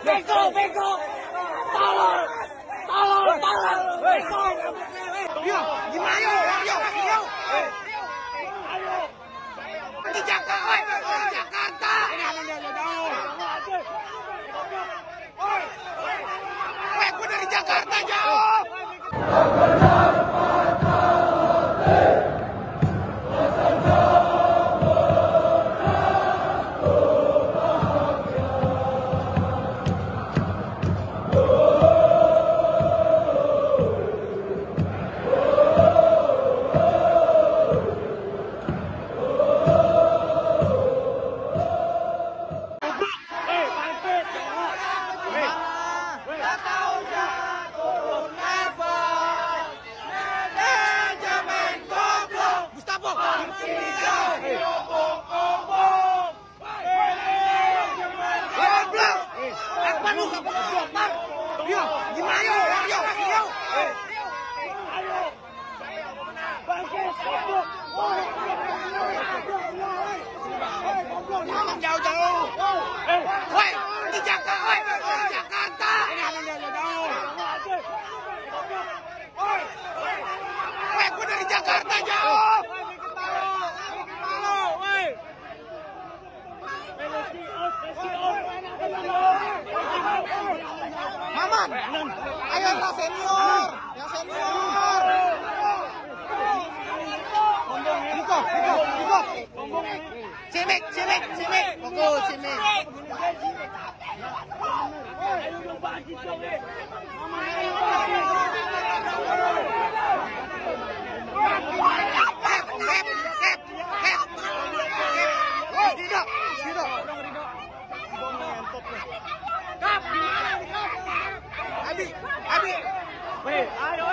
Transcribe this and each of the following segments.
Beko, beko. Tolong. Tolong, tolong. Beko. Yo, gimana yo? Ayo. Di Jakarta, di Jakarta. Weh, gue dari Jakarta jauh. Jauh-jauh. Woi, di Jakarta. Weh, gue dari Jakarta jauh. Maman, ayo yang senior. Diko. Cimik. Oke, Cimik. Abi. Weh, ayo.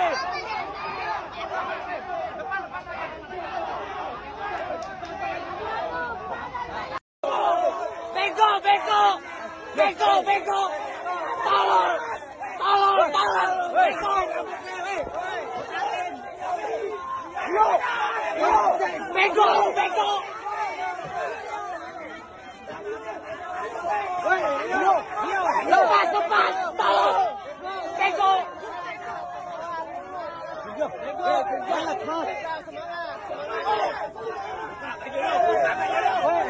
Beko. Tolong. Beko. Beko. Lepas. Tolong. Beko. Semangat.